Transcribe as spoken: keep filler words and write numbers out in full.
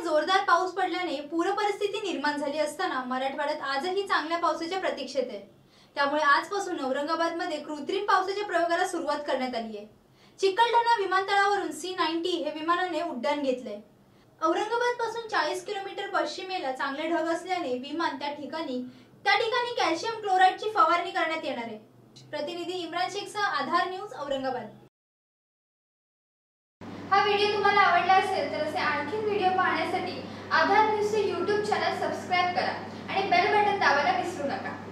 जोरदार पाऊस पडल्याने पूर परिस्थिती निर्माण झाली असताना मराठवाड्यात आजही चांगल्या पावसाच्या प्रतीक्षेत आहे। त्यामुळे आजपासून औरंगाबादमध्ये कृत्रिम पावसाच्या प्रयोगाला सुरुवात करण्यात आली आहे। चिकलठाणा विमानतळावरून सी नव्वद हे विमानाने उड्डाण घेतले। औरंगाबाद पासून चाळीस किलोमीटर पश्चिमेला चांगले ढग असल्याने विमान त्या ठिकाणी त्या ठिकाणी कॅल्शियम क्लोराईडची फवारणी करण्यात येणार आहे। प्रतिनिधी इम्रान शेखचा आधार न्यूज औरंगाबाद। हा व्हिडिओ तुम्हाला आवडला असेल तर असे आणखी व्हिडिओ पाहण्यासाठी आधार न्यूजचे यूट्यूब चॅनल सबस्क्राइब करा आणि बेल बटन दाबायला विसरू नका।